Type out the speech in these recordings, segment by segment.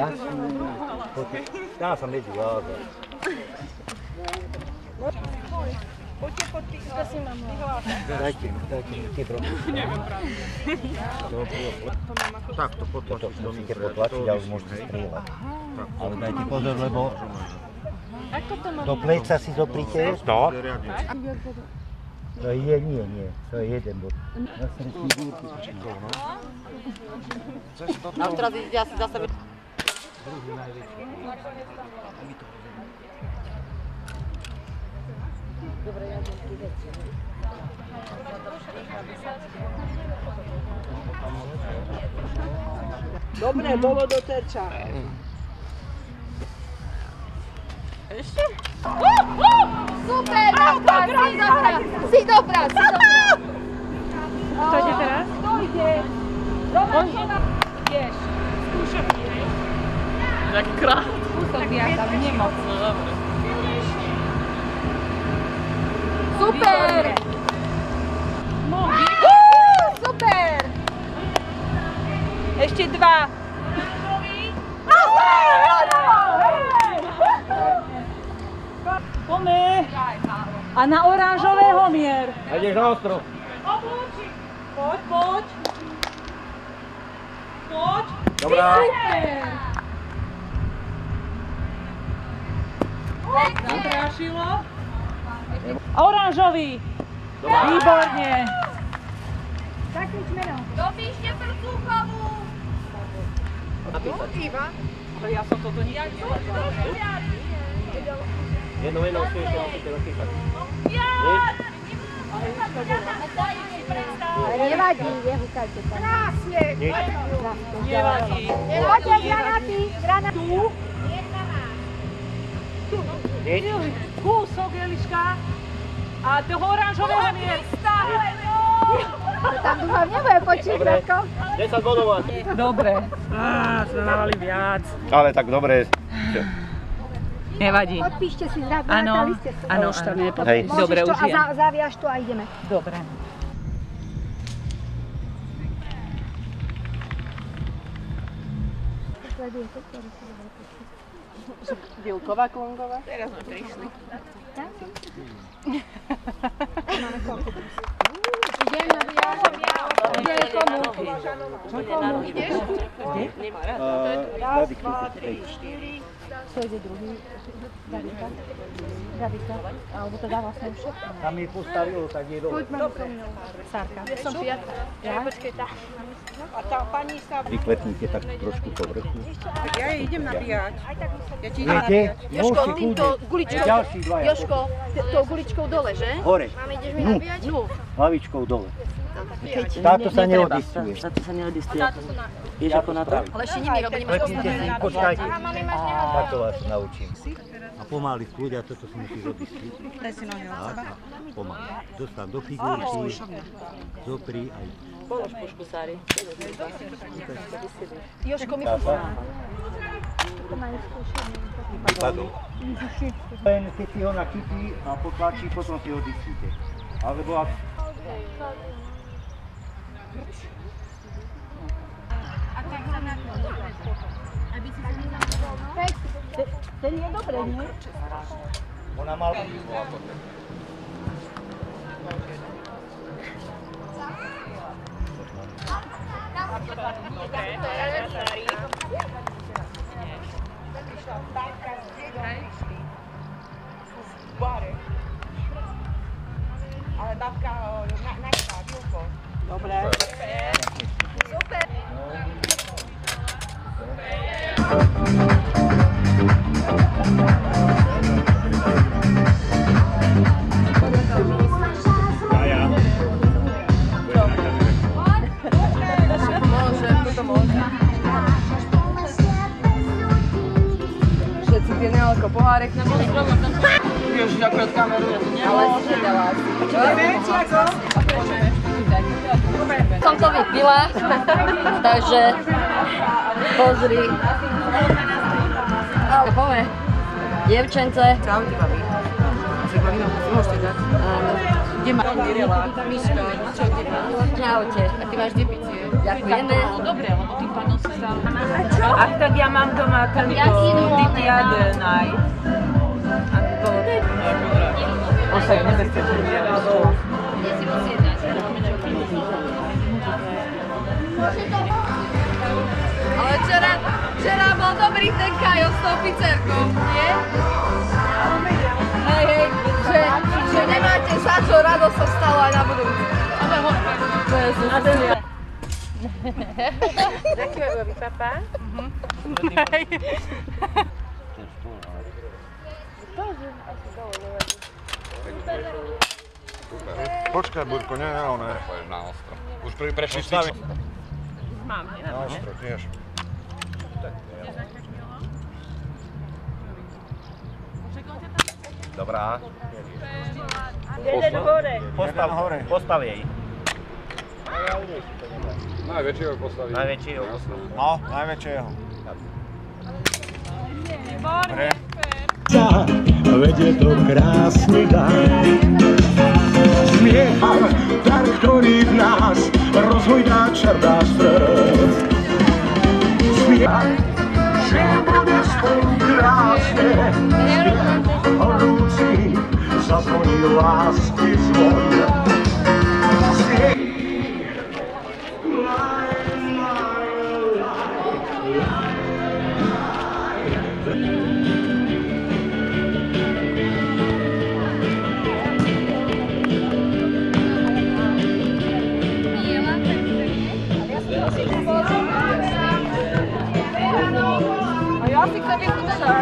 Ja sam već glada. Dajte mi ti bro. Tak, to potlačiš do Musíte potlačiť a už môžete strieľať. Ale dajte pozor, lebo do pleca si zoprite. To? To je, nie, to je jeden bod. Na srední gúrky. A teraz ide asi zase... Druhý najväčší. Dobre, ja idem pri veci. Dobre, bolo do terča. Ešte? Super, si dobrá. Kto ide teraz? Kto ide? Ideš. Skúšam. Taký krát. Kúsok viac, ale nemoc. No dobre. Super! Super! Ešte dva. Pome. A na oranžového mier. A ideš na ostrov. Poď. Dobrá. Zatrášilo. A oranžový. Výborne. Dopíšte prcúchovú. Ale ja som toto nikdy nevedela. Jedno už ešte musíte napísať. Nevadí, nehúkajte tam. Krásne. Nevadí. Poďte, granaty. Tu. Kúsok, Eliška. A toho oranžového miesta. Tam dúfam nebude počítať. 10 bodov máš. Dobre. Sme mali viac. Ale tak dobre. Nevadí. Odpíšte si, Áno, zrátali ste sa. áno. Hej. Dobre, Môžeš už to je. a zaviaž to a ideme. Dobre. Sledujete, ktorý sa dobre počíta. Vilková, Klongová. Teraz sme prišli. Máme koľko? Idem na viaž. Kde je komu? Ideš? Raz, dva, tri, štyri. Kto ide druhý? Davika. Alebo teda vlastne už všetko. Tam mi postavilo, tak je dole. Sárka. Som piatka. Počkej, tá. A tá pani sa... Vyklepnite tak trošku po vrchu. Ja jej idem nabíjať. Ja ti idem Viete? nabíjať. Jožko, týmto guličkou. Ďalší dvaja. Jožko, tou guličkou dole, že? Hore. Máme, ideš mi nabíjať? No. Hlavičkou dole. Táto sa neodistuje. Táto sa neodistuje. Vieš ako na to? Ale ešte nimi, lebo nemáš Klepnite si, počkajte. Mami, máš neho. Takto vás naučím. A pomaly v kľude, a toto si musíš odistiť. Daj si nohy od seba. Pomaly. Dostan do figurky, zopri aj. Polož pušku, Sári. Jožko, my Padol. Len keď si ho nachytí a potlačí, potom si ho distíte. Alebo ak... Ten je dobré, nie? Ona mal... Ale dávka na Vilko. Dobre. Super. Všetci tie nealko pohárek. Ježiš, akurát kameru. Ale si nedala. Som to vypila, takže pozri. Ale povie, dievčence. Čau, ty babi. Môžete dať. Áno. Kde má Mirela? Miška, čo kde má? Čaute. A ty máš depicie? Ďakujeme. Dobre, lebo tým pádom si stále... Ach, tak ja mám doma tento Didiadenaj. On sa ju nebezpečne Ale včera bol dobrý ten Kajo s tou pizzerkou, nie? Hej, že nemáte za čo, radosť sa stalo aj na budúci. To je super. Ďakujem, babi, papa. Počkaj, Burko, nie, ono je na ostro. Už prešli stavy. Mám, nie? Na ostro, tiež. Dobrá. Postav jej. Najväčšieho postaví. Najväčšieho. No, najväčšieho. Dobre. Veď je to krásny dar. Smiecham, dar, ktorý v nás rozhojdá čardá srdc. Smiecham, že bude spolu krásne, horúci zazvoní lásky zvon. A ja si chcem vyskúšať.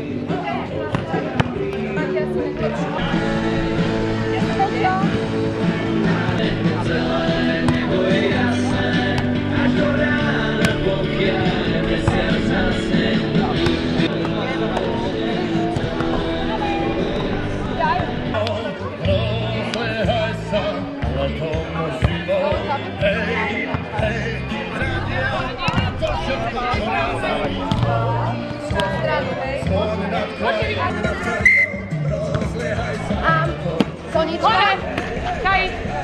Konička. Kaj.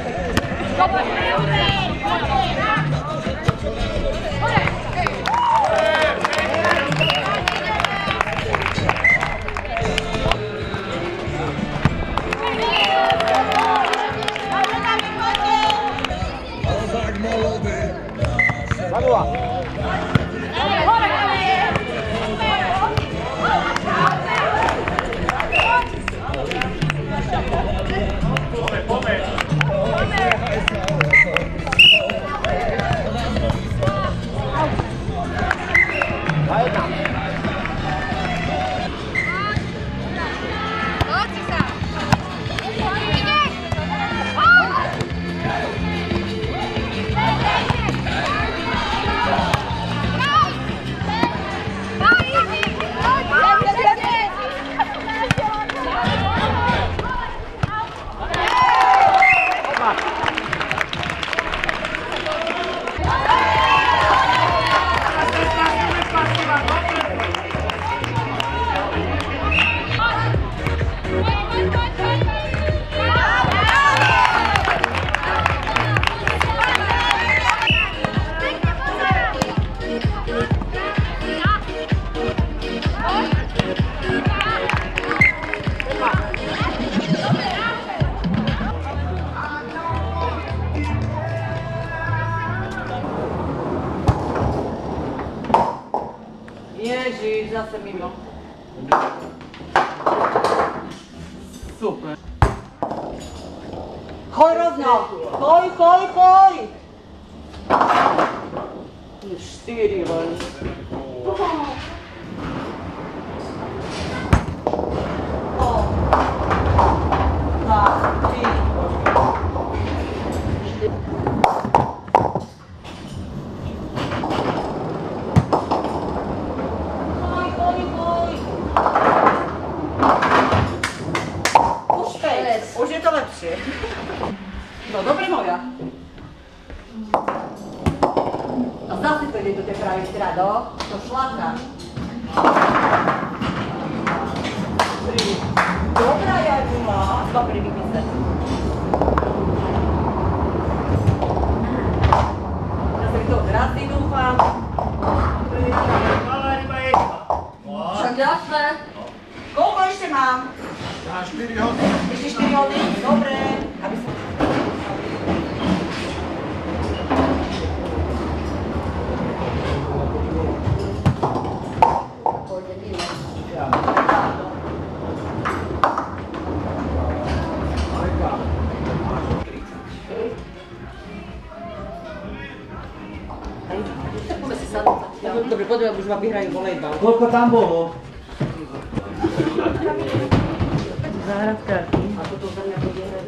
Ježiš, zase mimo. Super. Choj rovno! Choj! 4 len. Už je to lepšie. No dobre moja. A zase to ide do tej pravej strany, to šlaka. Dobrá, Jaruma. Dobrý vymyslet. Ešte 4 hodiny? Dobre. Aby som... Dobre, poďme, už vám vyhrajú volejbal. Koľko tam bolo? Záhradkárky. Ako to za mňa bude hrať?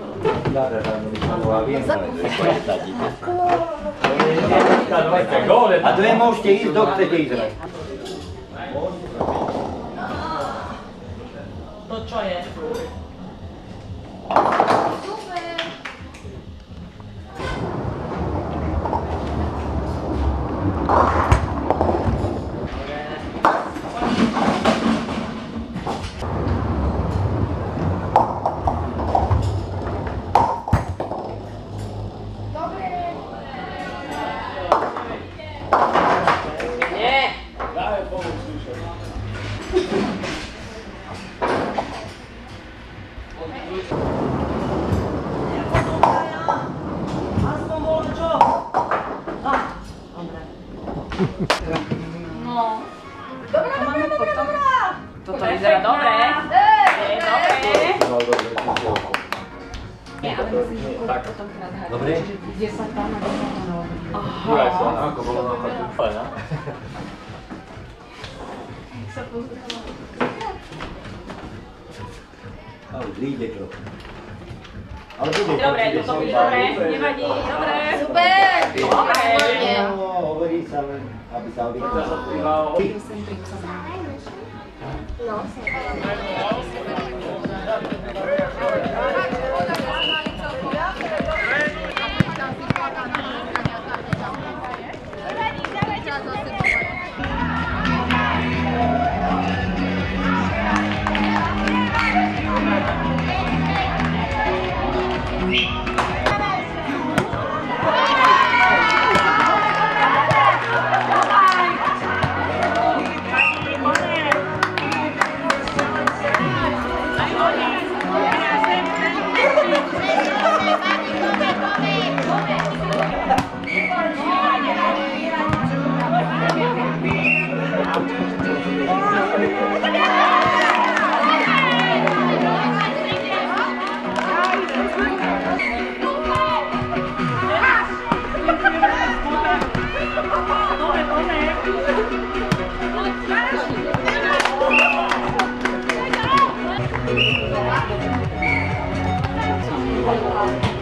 A dve môžete ísť, kto chcete ísť hrať. To čo je? Toto vyzerá dobre. Dobre? Ale vyjde to. Dobre, toto bude dobre. Nevadí, dobre. Super! Dobre. No, hovorí sa len, aby sa oddychalo. Thank you.